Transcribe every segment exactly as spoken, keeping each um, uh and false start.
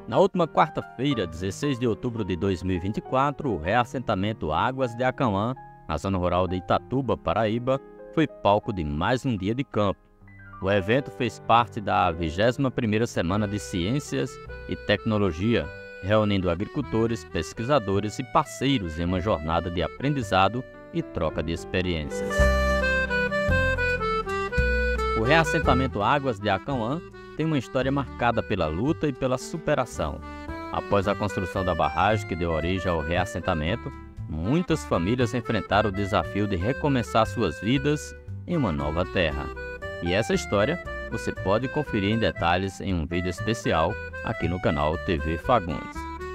Na última quarta-feira, dezesseis de outubro de dois mil e vinte e quatro, o reassentamento Águas de Acauã, na zona rural de Itatuba, Paraíba, foi palco de mais um dia de campo. O evento fez parte da vigésima primeira Semana de Ciências e Tecnologia, reunindo agricultores, pesquisadores e parceiros em uma jornada de aprendizado e troca de experiências. O reassentamento Águas de Acauã tem uma história marcada pela luta e pela superação. Após a construção da barragem que deu origem ao reassentamento, muitas famílias enfrentaram o desafio de recomeçar suas vidas em uma nova terra. E essa história você pode conferir em detalhes em um vídeo especial aqui no canal T V Fagundes.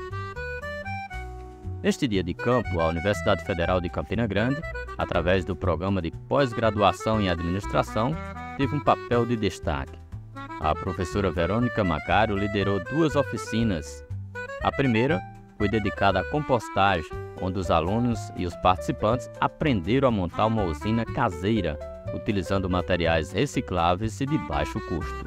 Neste dia de campo, a Universidade Federal de Campina Grande, através do programa de pós-graduação em administração, teve um papel de destaque. A professora Verônica Macário liderou duas oficinas. A primeira foi dedicada à compostagem, onde os alunos e os participantes aprenderam a montar uma usina caseira, utilizando materiais recicláveis e de baixo custo.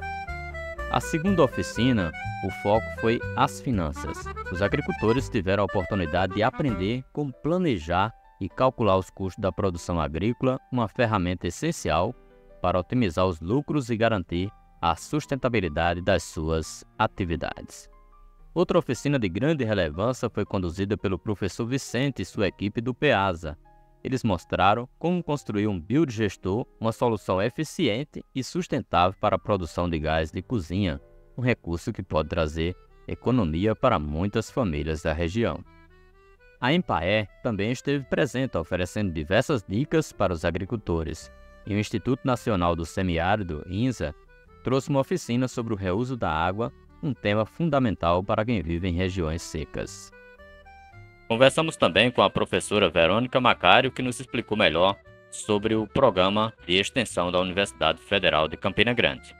A segunda oficina, o foco foi as finanças. Os agricultores tiveram a oportunidade de aprender como planejar e calcular os custos da produção agrícola, uma ferramenta essencial para otimizar os lucros e garantir a sustentabilidade das suas atividades. Outra oficina de grande relevância foi conduzida pelo professor Vicente e sua equipe do PEASA. Eles mostraram como construir um biodigestor, uma solução eficiente e sustentável para a produção de gás de cozinha, um recurso que pode trazer economia para muitas famílias da região. A Empaer também esteve presente, oferecendo diversas dicas para os agricultores, e o Instituto Nacional do Semiárido, INSA, trouxe uma oficina sobre o reuso da água, um tema fundamental para quem vive em regiões secas. Conversamos também com a professora Verônica Macário, que nos explicou melhor sobre o programa de extensão da Universidade Federal de Campina Grande.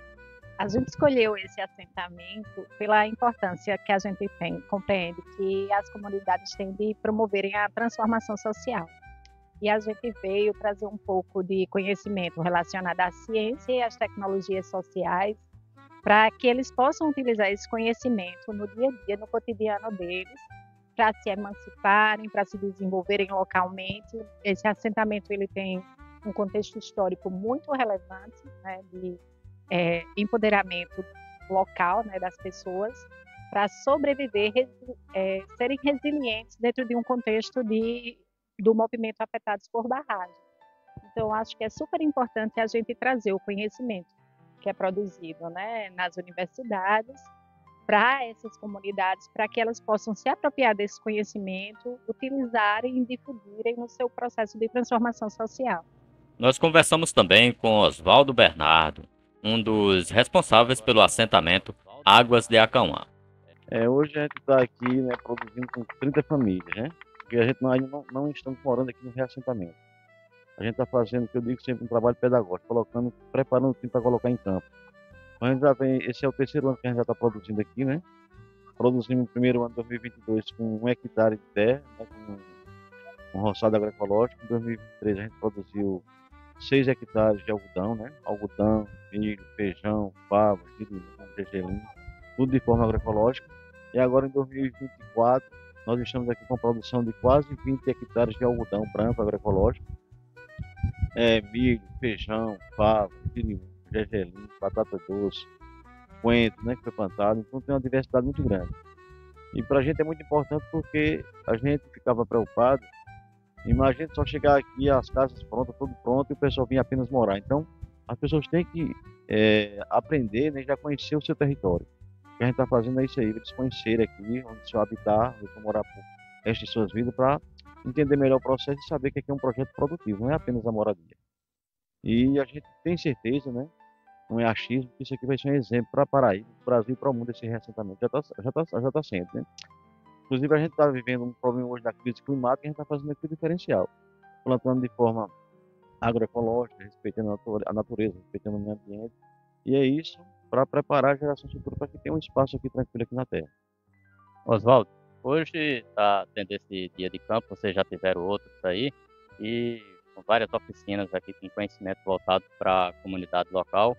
A gente escolheu esse assentamento pela importância que a gente tem, compreende que as comunidades têm de promoverem a transformação social. E a gente veio trazer um pouco de conhecimento relacionado à ciência e às tecnologias sociais, para que eles possam utilizar esse conhecimento no dia a dia, no cotidiano deles, para se emanciparem, para se desenvolverem localmente. Esse assentamento ele tem um contexto histórico muito relevante, né, de é, empoderamento local, né, das pessoas, para sobreviver, resi- é, serem resilientes dentro de um contexto de, do movimento afetados por barragem. Então, acho que é super importante a gente trazer o conhecimento que é produzido, né, nas universidades, para essas comunidades, para que elas possam se apropriar desse conhecimento, utilizarem e difundirem no seu processo de transformação social. Nós conversamos também com Oswaldo Bernardo, um dos responsáveis pelo assentamento Águas de Acauã. É, hoje a gente está aqui, né, produzindo com trinta famílias, né? Porque a gente não, ainda não, não estamos morando aqui no reassentamento. A gente está fazendo, que eu digo sempre, um trabalho pedagógico, colocando, preparando o time para colocar em campo. Então, a gente já vem, esse é o terceiro ano que a gente já está produzindo aqui, né? Produzimos no primeiro ano de dois mil e vinte e dois com um hectare de terra, né, com um roçado agroecológico. Em dois mil e vinte e três a gente produziu seis hectares de algodão, né? Algodão, milho, feijão, fava, girimum, gergelim, tudo de forma agroecológica. E agora em dois mil e vinte e quatro nós estamos aqui com produção de quase vinte hectares de algodão branco agroecológico, é, milho, feijão, fava, girimum, gergelim, batata doce, coentro, né, que foi plantado. Então tem uma diversidade muito grande. E para a gente é muito importante porque a gente ficava preocupado. Imagina só chegar aqui, as casas prontas, tudo pronto, e o pessoal vinha apenas morar. Então, as pessoas têm que é, aprender, né, já conhecer o seu território. O que a gente está fazendo é isso aí, eles conhecerem aqui, onde se habitar, onde vão morar por resto de suas vidas, para entender melhor o processo e saber que aqui é um projeto produtivo, não é apenas a moradia. E a gente tem certeza, né, não é achismo, que isso aqui vai ser um exemplo para Paraíba, para o Brasil e para o mundo, esse reassentamento. Já está já tá, já tá sendo, né? Inclusive, a gente está vivendo um problema hoje da crise climática e a gente está fazendo aqui o diferencial, plantando de forma agroecológica, respeitando a nature- a natureza, respeitando o meio ambiente. E é isso para preparar a geração futura para que tenha um espaço aqui tranquilo aqui na Terra. Oswaldo, hoje está tendo esse dia de campo, vocês já tiveram outros aí, e com várias oficinas aqui com conhecimento voltado para a comunidade local.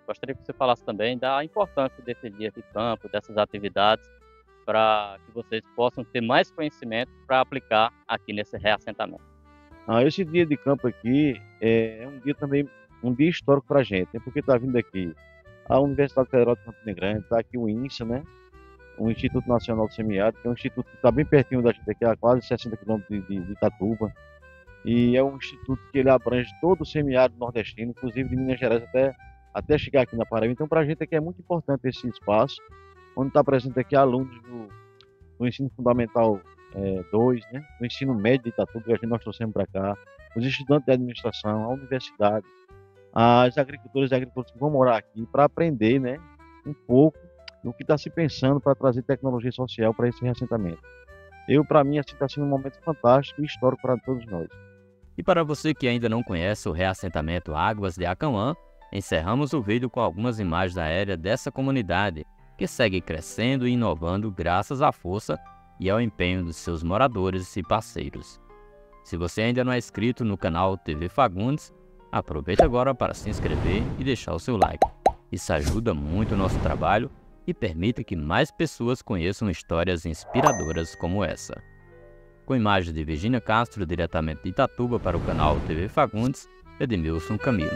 Gostaria que você falasse também da importância desse dia de campo, dessas atividades, para que vocês possam ter mais conhecimento para aplicar aqui nesse reassentamento. Ah, esse dia de campo aqui é um dia também, um dia histórico para a gente, né? Porque está vindo aqui a Universidade Federal de Campina Grande, está aqui o INSA, né? O Instituto Nacional do Semiárido, que é um instituto que está bem pertinho da gente aqui, a quase sessenta quilômetros de, de, de Itatuba. E é um instituto que ele abrange todo o semiárido nordestino, inclusive de Minas Gerais até, até chegar aqui na Paraíba. Então, para a gente aqui é muito importante esse espaço, onde está presente aqui alunos do, do ensino fundamental dois, né? Do ensino médio de Itatuba, que a gente nós trouxemos para cá, os estudantes de administração, a universidade, as agricultoras e agricultores que vão morar aqui para aprender, né, um pouco do que está se pensando para trazer tecnologia social para esse reassentamento. Eu, para mim, assim, está sendo um momento fantástico e histórico para todos nós. E para você que ainda não conhece o reassentamento Águas de Acauã, encerramos o vídeo com algumas imagens aéreas dessa comunidade, que segue crescendo e inovando graças à força e ao empenho dos seus moradores e parceiros. Se você ainda não é inscrito no canal T V Fagundes, aproveite agora para se inscrever e deixar o seu like. Isso ajuda muito o nosso trabalho e permite que mais pessoas conheçam histórias inspiradoras como essa. Com imagens de Virgínia Castro, diretamente de Itatuba para o canal T V Fagundes, Edmilson Camilo.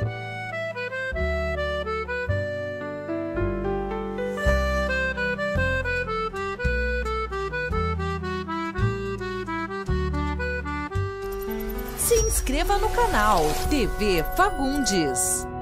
Se inscreva no canal T V Fagundes.